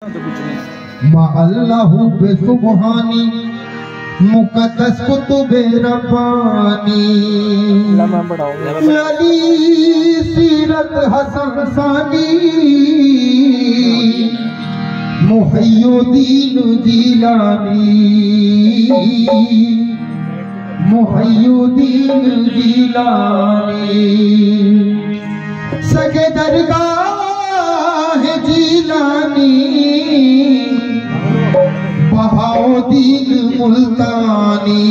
अल्लाहु बेसुबहानी मुकद्दस कुतुबे रब्बानी अली सीरत हसन सानी मुहय्युद्दीन जीलानी मुहय्युद्दीन जीलानी सगे दरगाह जीलानी बहाउद्दीन मुल्तानी।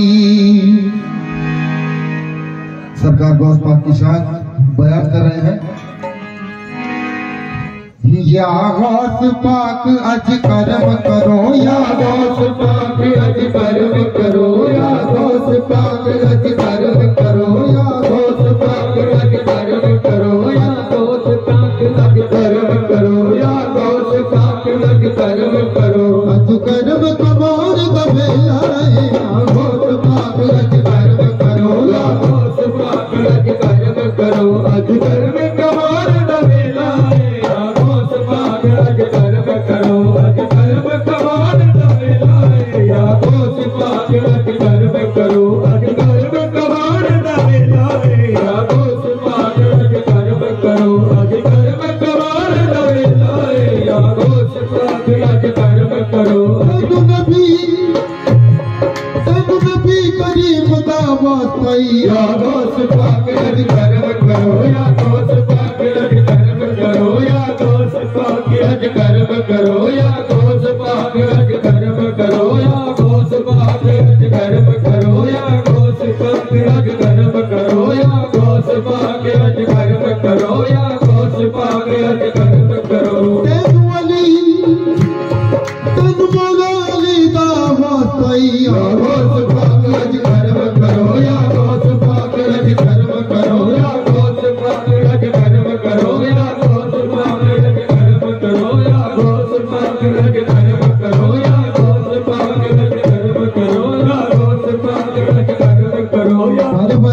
सरकार गौस पाक की शान बयान कर रहे हैं। या गौस पाक अज करम करो, या गौस पाक अज करम करो, या गौस पाक अज करम करो, या गौस पाक अज करम करो, या गौस पाक अज करम करो, या गौस पाक अज करम करो। अज करम कमोर दबेलाए, या गौस पाक अज करम करो, या गौस पाक अज करम करो। अज करम कमोर दबेलाए, या गौस पाक अज करम करो। अज करम कमोर दबेलाए, या गौस पाक अज करम करो। अज करम कमोर दबेलाए, या गौस पाक अज करम करो। अज करम कमोर दबेलाए, या गौस पाक अज करम करो। नबी करीम दावत या गौस पाक अज करम करो, या गौस पाक अज करम करो, या गौस पाक अज करम करो, या गौस पाक अज करम करो, या गौस पाक अज करम करो, या गौस पाक अज करम करो, या गौस पाक अज करम करो, या गौस पाक अज करम करो। तेनु मौला अली दावत या गौस पाक अज करम करो, या गौस पाक अज करम करो, या गौस पाक अज करम करो, या गौस पाक अज करम करो, या गौस पाक अज करम करो, या गौस पाक अज करम करो, या गौस पाक अज करम करो। या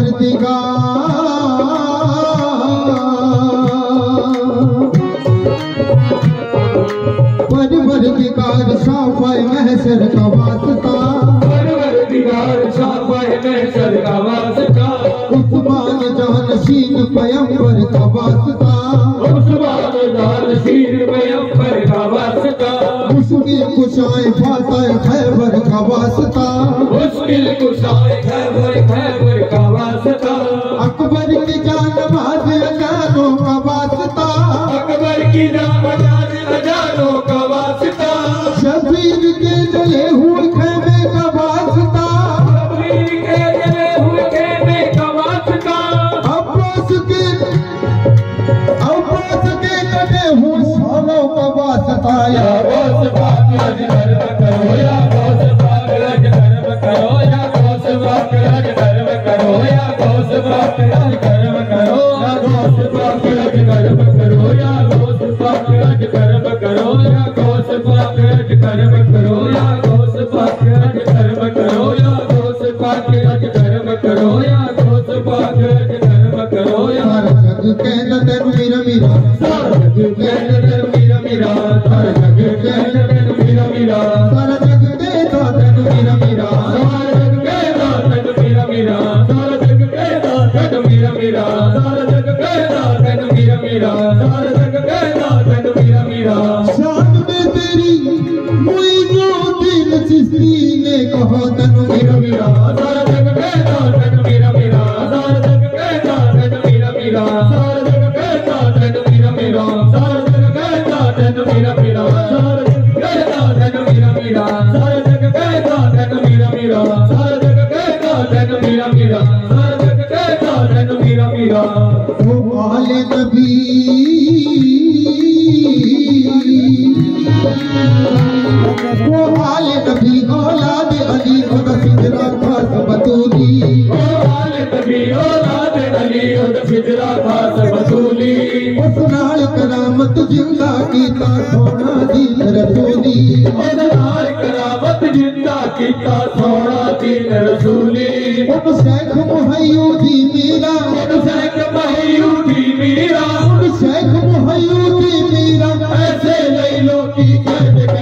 परवरदिगार शाफ़ाए महशर का वास्ता, परवरदिगार शाफ़ाए महशर का वास्ता। उस्मान जानशीन पैगंबर का वास्ता, उस्मान जानशीन पैगंबर का वास्ता। मुश्किल कुशाए फातह खैबर का वास्ता, मुश्किल कुशाए खैबर का वास्ता। अकबर की जान बाज अजानों का वास्ता, अकबर की जान बाज अजानों का वास्ता। शबीर के जले हुए खेमे का वास्ता, शबीर के जले हुए खेमे का वास्ता। अब्बास के कटे हुए सालों का वास्ता। या गौस पाक अज करम करो, या गौस पाक अज करम करो, या गौस पाक अज करम करो, या गौस पाक अज करम करो, या गौस पाक अज करम करो, या गौस पाक अज करम करो, या गौस पाक अज करम करो, या गौस पाक अज करम करो, या गौस पाक अज करम करो, या गौस पाक अज करम करो। सारा जग कहता तेनु मीरा मीरा, सारा जग कहता तेनु मीरा मीरा, सारा जग कहता तेनु मीरा मीरा, सारा जग कहता तेनु मीरा मीरा, सारा जग कहता तेनु मीरा मीरा, सारा जग कहता तेनु मीरा मीरा, सारा जग कहता तेनु मीरा मीरा, सारा जग कहता तेनु मीरा मीरा। शान में तेरी मोइनुद्दीन चिश्ती ने कहा तेनु मीरा मीरा, सारा जग कहता तेनु मीरा मीरा, सारा जग कहता तेनु मीरा मीरा, सारा जग कहता तेनु मीरा मीरा, सारा जग कहता तेनु मीरा मीरा, सारा जग कहता तेनु मीरा मीरा, सारा जग कहता तेनु मीरा मीरा, सारा जग कहता तेनु मीरा मीरा, सारा जग कहता तेनु मीरा मीरा। वो आले नबी औलाद अली खुद फिजरा खास बतूली, औलाद नबी औलाद अली खुद फिजरा खास बतूली। उस नाल करामत जिंदा कीता सोना दीन रसूली, उस नाल करामत जिंदा कीता सोना दीन रसूली। उन शेख मुहय्युद्दीन मीरा, उन शेख मुहय्युद्दीन मीरा, उन शेख मुहय्युद्दीन मीरा। ऐसे ले लो की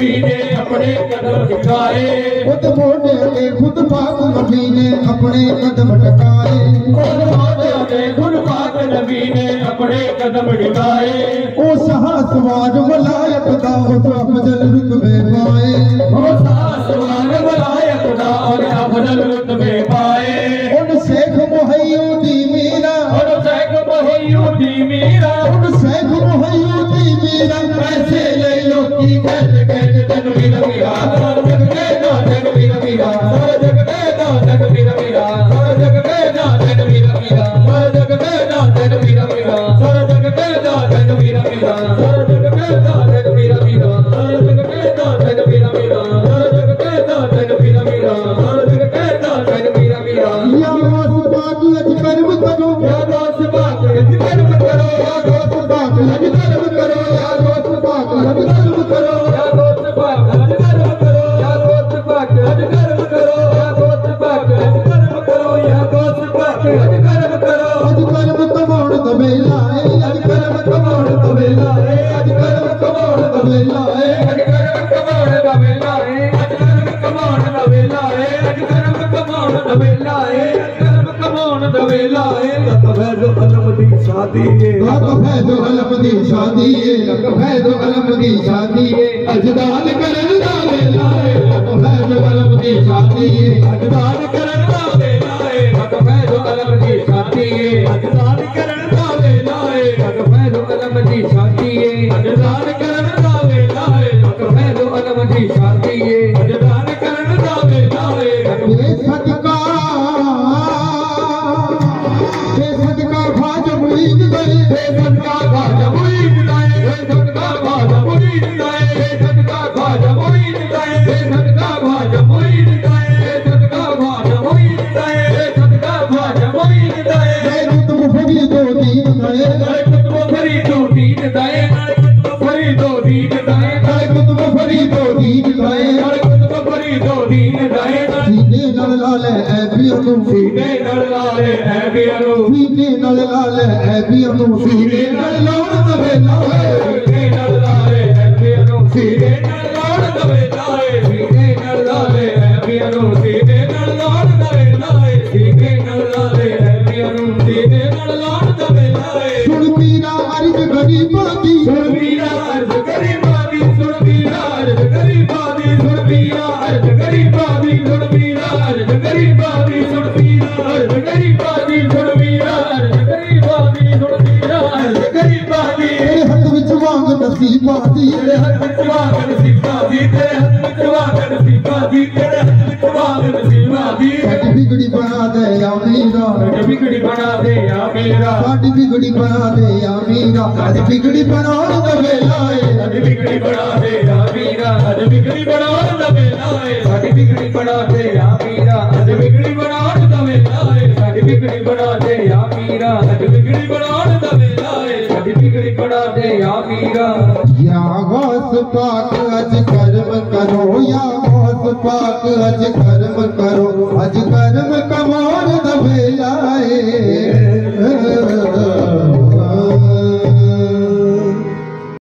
नबी ने अपने कदम टिकाए खुद मोड़े के खुद पाक नबी ने अपने कदम टकाए खुद मोड़े के खुद पाक नबी ने अपने कदम टिकाए ओ सहासवार वलायत दा उस अफजल रुतबे पाए ओ सहासवार वलायत दा और अफजल रुतबे पाए उन शेख मुहय्यिदी मीरा उन शेख मुहय्यिदी मीरा उन शेख मुहय्यिदी मीरा पैसे ले लो की कहते कहते तनवीर मीरा सारा जग के ना तनवीर मीरा सारा जग के ना तनवीर मीरा सारा जग के ना तनवीर मीरा सारा जग के ना तनवीर मीरा सारा जग के ना तनवीर मीरा सारा जग के ना तनवीर मीरा सारा जग के ना तनवीर मीरा सारा जग के ना तनवीर मीरा सारा जग के ना तनवीर मीरा या गौस पाक अज कर्म करो या गौस पाक अज कर्म करो या गौस पाक अज कर्म करो या गौस पाक अज कर्म करो या गौस पाक अज कर्म करो या गौस पाक अज कर्म करो या गौस पाक अज कर्म करो या गौस पाक अज कर्म करो अज कर्म कमाउण दा वेला है अज कर्म कमाउण दा वेला है अज कर्म कमाउण दा वेला है अज कर्म कमाउण दा वेला है अज कर्म कमाउण दा वेला है अज कर्म कमाउण दा वेला है अज कर्म कमाउण दा वेला है फैज़ो अलम दी शादी है फैज़ो अलम दी शादी है फैज़ो अलम दी शादी है अजदान करन दा वेला है फैज़ो अलम दी शादी है अजदान करन दा वेला है फैज़ो अलम दी शादी है अजदान करन दा वेला है फैज़ो अलम दी शादी है अजदान करन दा वेला है फैज़ो अलम दी शादी है अजदान करन दा वेला है बेसदका ख्वाजा मुईद गए बेसदका ख्वाजा मुईद गए बेसदका ख्वाजा मुईद गए बेसदका ख्वाजा मुईद गए बेसदका ख्वाजा मुईद गए बेसदका ख्वाजा मुईद गए बेसदका ख्वाजा मुईद गए कुतुब फरीदो दीन गए कुतुब फरीदो दीन गए कुतुब फरीदो दीन गए कुतुब फरीदो दीन गए कुतुब फरीदो दीन गए सीने नल लाले ऐ बियनु सीने नल लाले ऐ बियनु सीने नल लाले ऐ बियनु सीने नल लाल दा वेला है सीने नल लाले ऐ बियनु सीने नल लाल दा वेला है सीने नल लाले ऐ बियनु सीने नल लाल दा वेला है सीने नल लाले ऐ बियनु सीने नल लाल दा वेला है सुन पीरा अर्ज गरीबा दी सुन पीरा अर्ज गरीबा दी सुन पीरा अर्ज गरीबा दी सुन पीरा अर्ज गरीबा दी सुन पीरा अर्ज गरीबा दी सुन पीरा अर्ज गरीबा दी सुन पीरा अर्ज गरीबा दी सुन पीरा अर्ज गरीबा दी तेरे हथ विच वांग नसीबा दी तेरे हथ विच वांग नसीबा दी तेरे हथ विच वांग नसीबा दी तेरे हथ विच वांग नसीबा दी साडी बिगड़ी बना दे या मीरा साडी बिगड़ी बना दे या मीरा साडी बिगड़ी बना दे या मीरा अज बिगड़ी बनाउण दा वेला है अज बिगड़ी बना दे या मीरा अज बिगड़ी बनाउण दा वेला है साडी बिगड़ी बना दे या मीरा अज बिगड़ी बनाउण दा वेला है साडी बिगड़ी बना दे या मीरा अज बिगड़ी बनाउण दा वेला है साडी बिगड़ी बना दे या मीरा या गौस पाक अज कर्म करो या गौस पाक अज कर्म करो